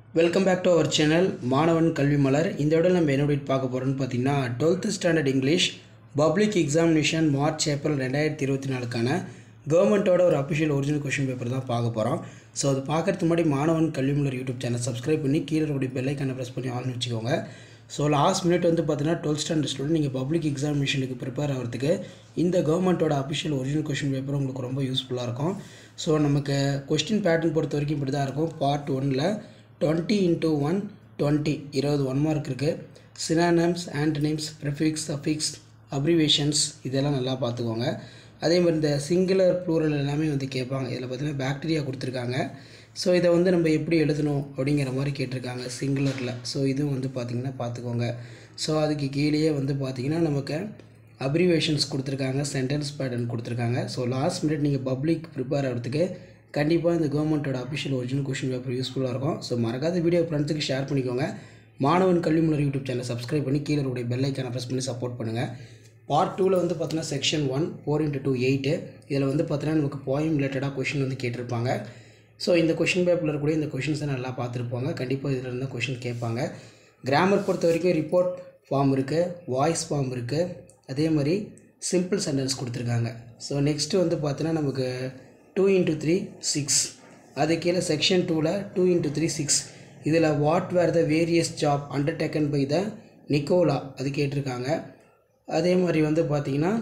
Welcome back to our channel Maanavan Kalvi மலர். இந்த விட நம்ம என்ன பார்க்க போகிறோம்னு பார்த்தீங்கன்னா 12th standard English public examination March April 2024க்கான கவர்மெண்ட்டோட ஒரு அஃபிஷியல் ஒரிஜினல் கொஷின் பேப்பர் தான் பார்க்க போகிறோம். ஸோ அது பார்க்குறதுக்கு முன்னாடி மாணவன் கல்வி மலர் யூடியூப் சேனல் சப்ஸ்கிரைப் பண்ணி கீழே இருக்கக்கூடிய பெல் ஐக்கானை ப்ரெஸ் பண்ணி ஆல்னு வச்சுக்கோங்க. ஸோ லாஸ்ட் மினிட் வந்து பார்த்தீங்கன்னா 12th ஸ்டாண்டர்ட் ஸ்டூடெண்ட் நீங்கள் பப்ளிக் எக்ஸாமினேஷனுக்கு ப்ரிப்பேர் ஆகிறதுக்கு இந்த கவர்மெண்ட்டோட அஃபிஷியல் ஒரிஜினல் கொஷின் பேப்பர் உங்களுக்கு ரொம்ப யூஸ்ஃபுல்லாக இருக்கும். ஸோ நமக்கு கொஸ்டின் பேட்டர்ன் பொறுத்த வரைக்கும் இப்படி தான் இருக்கும். பார்ட் 1ல் 20 into 1 20 1 மார்க் இருக்குது. Synonyms, antonyms, prefix, suffix, abbreviations இதெல்லாம் நல்லா பார்த்துக்கோங்க. அதே மாதிரி இந்த சிங்குலர் ப்ளூரல் எல்லாமே வந்து கேட்பாங்க. இதில் பார்த்தீங்கன்னா பாக்டீரியா கொடுத்துருக்காங்க. ஸோ இதை வந்து நம்ம எப்படி எழுதணும் அப்படிங்கிற மாதிரி கேட்டிருக்காங்க சிங்குலரில். ஸோ இதுவும் வந்து பார்த்திங்கன்னா பார்த்துக்கோங்க. ஸோ அதுக்கு கீழேயே வந்து பார்த்திங்கன்னா நமக்கு அப்ரிவேஷன்ஸ் கொடுத்துருக்காங்க, சென்டென்ஸ் பேட்டர்ன் கொடுத்துருக்காங்க. ஸோ லாஸ்ட் மினிட் நீங்கள் பப்ளிக் ப்ரிப்பேர் ஆகிறதுக்கு கண்டிப்பாக இந்த கவர்மெண்ட்டோட அஃபிஷியல் ஒரிஜினல் கொஷின் பேப்பர் யூஸ்ஃபுல்லாக இருக்கும். ஸோ மறக்காத வீடியோ ஃப்ரெண்ட்ஸுக்கு ஷேர் பண்ணிக்கோங்க. மாணவன் கல்வி மலர் யூடியூப் சேனல் சப்ஸ்கிரைப் பண்ணி கீழே உடைய பெல் ஐக்கானை ப்ரெஸ் பண்ணி சப்போர்ட் பண்ணுங்கள். பார்ட் 2ல் வந்து பார்த்தீங்கன்னா செக்ஷன் 1 4 into 2 8 இதில் வந்து பார்த்தீங்கன்னா நமக்கு போயம் ரிலேட்டடாக கொஷின் வந்து கேட்டிருப்பாங்க. ஸோ இந்த கொஷின் பேப்பரில் இருக்கக்கூடிய இந்த கொஷின்ஸை நல்லா பார்த்துருப்பாங்க. கண்டிப்பாக இதில் இருந்தால் கொஷின் கேட்பாங்க. கிராமர் பொறுத்த வரைக்கும் ரிப்போர்ட் ஃபார்ம் இருக்குது, வாய்ஸ் ஃபார்ம் இருக்குது, அதே மாதிரி சிம்பிள் சென்டென்ஸ் கொடுத்துருக்காங்க. ஸோ நெக்ஸ்ட்டு வந்து பார்த்தீங்கன்னா நமக்கு 2 into 3 6 அது கீழே செக்ஷன் 2ல் 2 into 3 6 இதில் what were the various job undertaken by the Nicola அது கேட்டிருக்காங்க. அதே மாதிரி வந்து பார்த்திங்கன்னா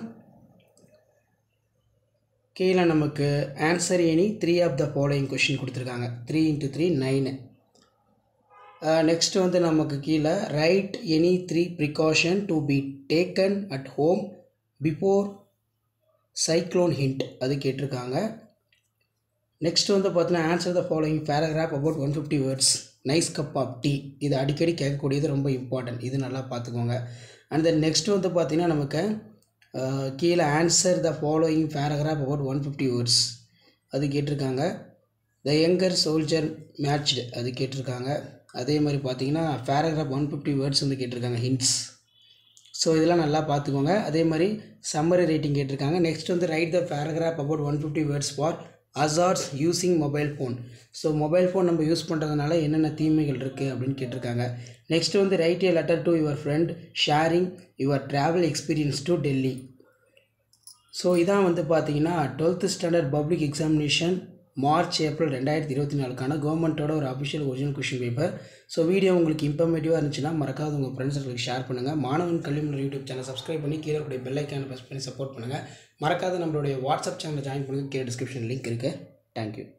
கீழே நமக்கு answer any 3 of the following question கொடுத்துருக்காங்க. 3 into 3 9. நெக்ஸ்ட்டு வந்து நமக்கு கீழே write any 3 precaution to be taken at home before cyclone hint அது கேட்டிருக்காங்க. நெக்ஸ்ட் வந்து பார்த்தீங்கன்னா answer the following paragraph about 150 words nice cup of tea இது அடிக்கடி கேட்கக்கூடியது, ரொம்ப இம்பார்ட்டன்ட், இது நல்லா பார்த்துக்கோங்க. அண்ட் தென் நெக்ஸ்ட் வந்து பார்த்திங்கன்னா நமக்கு கீழே answer the following paragraph about 150 words அது கேட்டிருக்காங்க. த யங்கர் சோல்ஜர் மேட்ச்டு அது கேட்டிருக்காங்க. அதே மாதிரி பார்த்திங்கன்னா பேராகிராஃப் 150 வேர்ட்ஸ் வந்து கேட்டிருக்காங்க, ஹிண்ட்ஸ். ஸோ இதெல்லாம் நல்லா பார்த்துக்கோங்க. அதே மாதிரி சம்மரி ரேட்டிங் கேட்டிருக்காங்க. நெக்ஸ்ட் வந்து write the paragraph about 150 words for hazards using mobile phone. So mobile phone நம்ம யூஸ் பண்ணுறதுனால என்னென்ன தீமைகள் இருக்குது அப்படின்னு கேட்டிருக்காங்க. நெக்ஸ்ட் வந்து write a letter to your friend sharing your travel experience to Delhi. So இதான் வந்து பார்த்தீங்கன்னா 12th standard public examination March April 2024க்கான கவர்மெண்ட்டோட ஒரு official original question paper. So video உங்களுக்கு இன்ஃபர்மேட்டிவாக இருந்துச்சுன்னா மறக்காத உங்கள் ஃப்ரெண்ட்ஸுங்களுக்கு ஷேர் பண்ணுங்கள். மாணவன் கல்வி மலர் யூடியூப் சேனல் சப்ஸ்கிரைப் பண்ணி கீழே கூடிய பெல் ஐக்கானை ப்ரெஸ் பண்ணி சப்போர்ட் பண்ணுங்கள். மறக்காத நம்மளுடைய வாட்ஸ்அப் சேனலை ஜாயின் பண்ணுங்கள். கீழே டிஸ்கிரிப்ஷன் லிங்க் இருக்குது. தேங்க்யூ.